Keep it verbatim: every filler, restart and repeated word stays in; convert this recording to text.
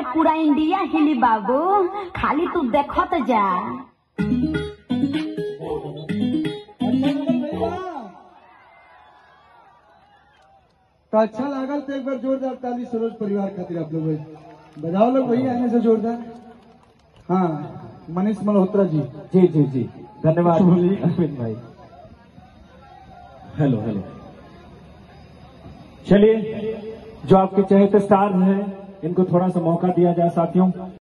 पूरा इंडिया हिली बाबू, खाली तू देखत जा। तो अच्छा लागल तो एक बार जोरदार ताली सरोज परिवार खातिर आप लोग बजाओ लोग वही आने से जोरदार। हाँ मनीष मल्होत्रा जी। जी जी जी धन्यवाद अरविंद भाई। Hello hello. चलिए जो आपके चहेते स्टार हैं इनको थोड़ा सा मौका दिया जाए साथियों।